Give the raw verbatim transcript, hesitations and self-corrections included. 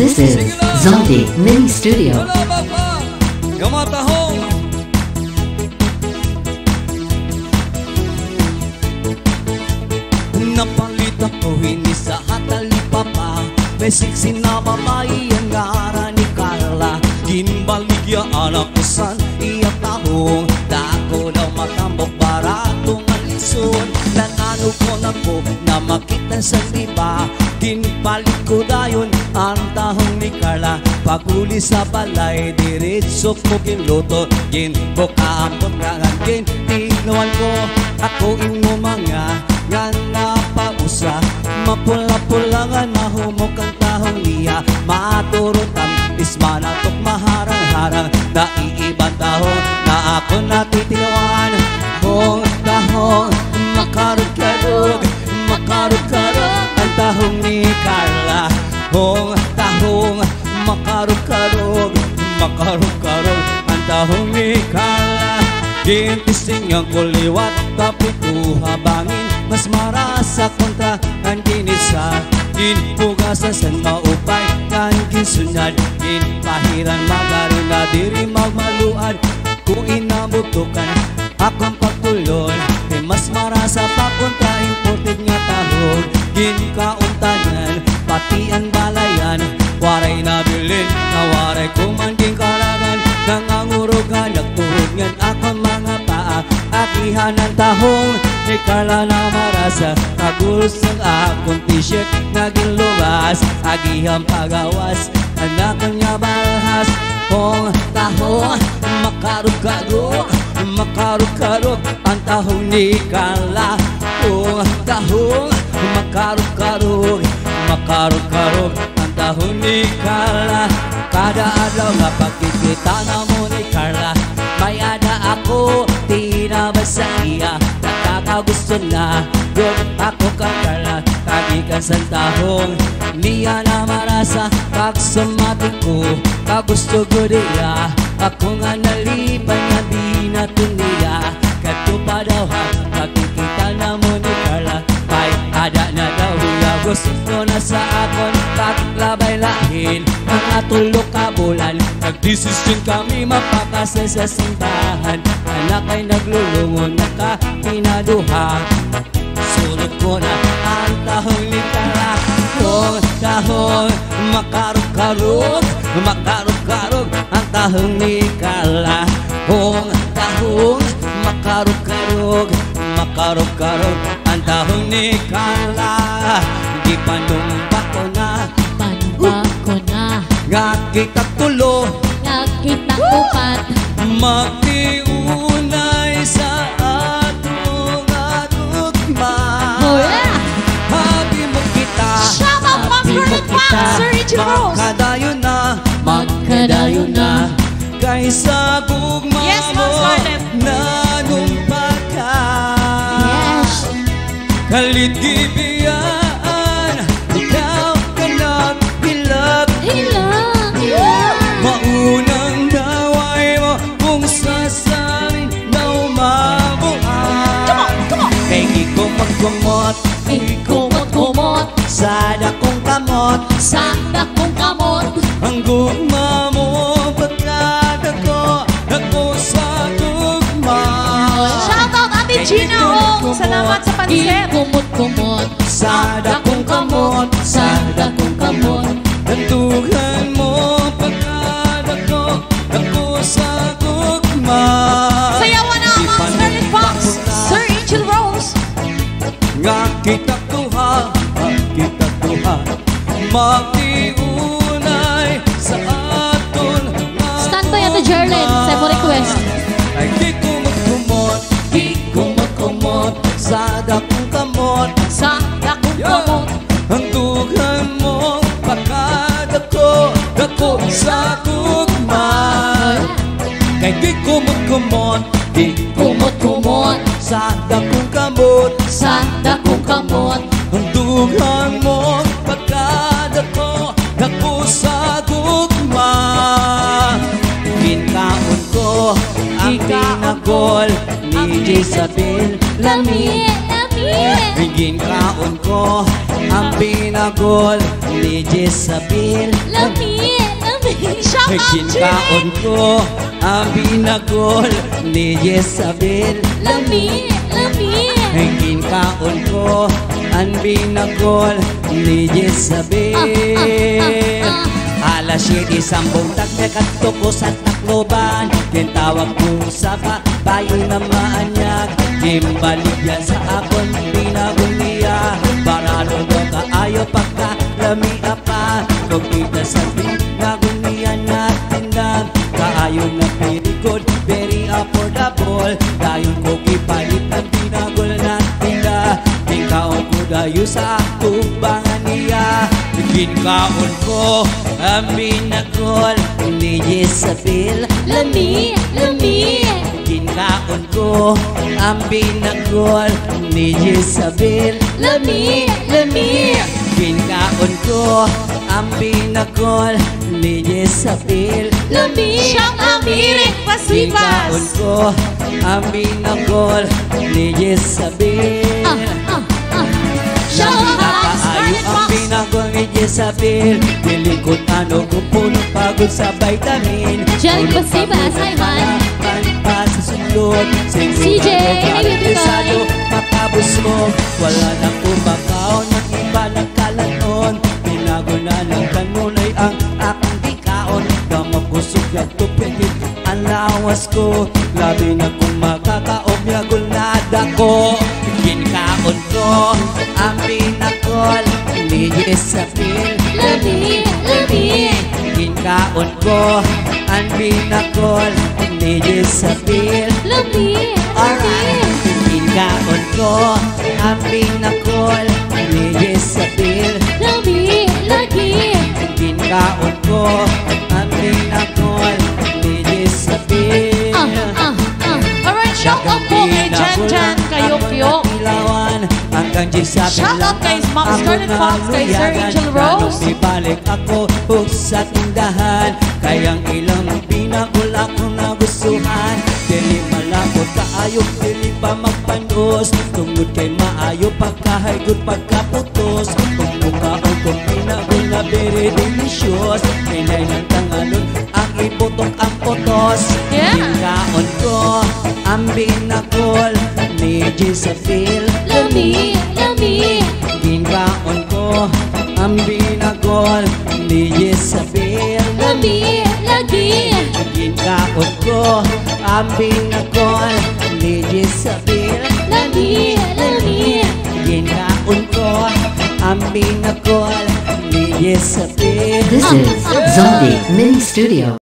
This is Zombie Mini Studio. Napalit ako hindi sa hatalipapa. May siksi na babae ang ngara ni Carla. Ginbaligya anak usan iya tahong. Dako daw matambok baratong alison. Nanano ko na po na makita sa diba. Ginbalik ko dayon ang tahong ni Carla. Paguli sa balay diretso ko ginluto. Ginbukaan ko rangan gintignawan ko. Ako imo mga nga napausa. Mapula-pula nga nahumok ang tahong niya. Maturot ang ismanatok maharang-harang. Naiibang tahong na ako natitilawan. Kung tahong makarug-karug, makarug-karug ang tahong ni Carla. Kung tahong makarug-karug, makarug-karug ang tahong ni Carla. Gintising ang kuliwat tapos habangin. Mas marasa kontra ang ginisa. Ginpugasan maupay kan ginsunad. Ginpahiran magarin na diri magmaluad. Kung inabutukan akong pagtulon, eh mas marasa pa kontra imported nga tahog. Ginkauntanan pati ang balayan. Waray nabilin na waray kumanding karagan. Nangangurugan nagtuhod ngan akong mga paa. Akihan ang tahong ni Carla na marasa. Kagulos ng akong t-shirt naging lubas. Agihang pagawas anak niya balhas. Kung tahong makarug-karug, makarug-karug ang tahong ni Carla. Kung tahong makarug-karug, makarug-karug ang tahong ni Carla. Kada adlaw nga pagkikita na mo ni Carla, may ada ako tinabas sa iya. Nakakagusto na good ako kang Carla. Kagikan sa tahong niya na marasa. Pag sumating ko kagusto ko diya. Ako nga nalipan nga di na tuniya. Katupa daw ha pagkikita na mo ni Carla. May ada na daw iya. Gusto ko na sa akon kaklabay lahin. Ang atulog ka bulan. Nagdesisyon kami mapakasal sa simbahan. Anak ay naglulungon nakapinaduha. Sulot ko na ang tahong ni Carla. Kung tahong makarug-karug, makarug-karug ang tahong ni Carla. Kung tahong makarug-karug, makarug-karug ang tahong ni Carla. Di panumpa ko na, panumpa ko na. Nga kita tulo, nga kita kupat. Magtiunay sa atong atugma. Oh yeah! Habi mo kita, Shout out Monster Fox, Sir Richie Rose. Magkadayon na, magkadayon na. Kaysa gugma yes, mo na numpa ka. Yes. Kaligibiyaan, ikaw ka naghilag. Hilang, hilang. Maunang daway mo kung sasamin na umabuan. Come on, come on. Kay gikumot-kumot, gikumot-kumot sa dakong kamot, sa dakong kamot. ang gugma mo pagkadako, ako sa gugma. Shout out Ate Gina Hong, salamat sa pansit. Gikumot-kumot Sa dakong kamot, sa dakong kamot. Nandugan mo pagkadako, ako sa gugma. Sayawan na ang Monster Fox, Sir Angel Rose. Nga kita tuha, kita tuha, magtiunay sa aton. Stand by Ate Jerlyn, sa mo request. Ay di kumot-kumot, di kumot-kumot sa dakong kamot, sa dakong kamot. ang dugan mo pagkadako, dako sa gugma. Kay di kumot-kumot, di Kumot-kumot sa dakong kamot, sa dakong kamot. ang dugan mo pagkadako, dako sa gugma. Ginkaon ko ang pinagol ni Jezabel Lami, lami. Ginkaon ko ang pinagol ni Jezabel. Lami, lami. Shout out, Ginkaon Jimmy. ko ang binagol ni Jezabel. Lami, lami. Ginkaon ko ang binagol ni Jezabel. Ah, ah, ah, Alas siyete sambong tagdekat ko sa Tacloban. Gintawag ko sa kabayo na maanyag. Gimbaligyan sa akon binagol niya. Baralo do kaayo pagkalamia pa. Kung kita sa binagol niya na tindam. Kaayo na very good, very affordable. Dayon ko kipalit ang binagol na tinda. Ginkaon ko dayo sa tumbangan niya. Ginkaon ko ang binagol ni Jezabel. Lami, lami. Ginkaon ko ang binagol ni Jezabel. Lami, lami. Ginkaon ko ang binagol ni Jezabel. Lami, shout out, Mirik Ginkaon Pasipas. ko ang binagol ni Jezabel. Ah, ah, ah. Shout out, Pinakaayo Scarlet ang Fox. binagol ni Jezabel. Pilikot ano kung puno pagod sa vitamin. Jen Pasipas, hi, man. Pa sa sulod. C J, hey, baby boy. Matapos mo, wala nang kumakaon. Ang iba nagkalanon. Pinagol na ng kanunay ang aking dikaon. Damang kusog na tupigit ang lawas ko. Labi na kung makakaog niyagol na dako. Ginkaon ko ang binagol ni Jezabel. Lami, lami. Ginkaon ko ang binagol ni Jezabel. Lami, Alright. lami. Ginkaon ko ang binagol ni Jezabel. Lami, lagi. Ginkaon ko ang binagol ni Jezabel. Ah, ah, ah. Alright, shout out po kay Jan Jan, kay Yokyo. Hanggang Jezabel Shout out kay Ma'am ang Scarlet mga Fox, kay Sir luyagan. Angel Rose. Ganong ibalik ako o sa tindahan. Kayang ilang binagol ako nagustuhan. Dili malakot kaayo, dili pa magpanos. Tungod kay maayo pagkahaygot pagkaputos. Kung mukha o kung binagol na very delicious. Pinay ng tangalon ang iputok ang potos. Yeah. Ginkaon ko ang binagol ni Jezabel. Lami, lami. Ginkaon ko ang binagol ni Jezabel. Lami, lagi. Ginkaon ko ang binagol ni Jezabel. Lami, lami. Ginkaon ko ang binagol ni Jezabel. This is Zombie Mini Studio.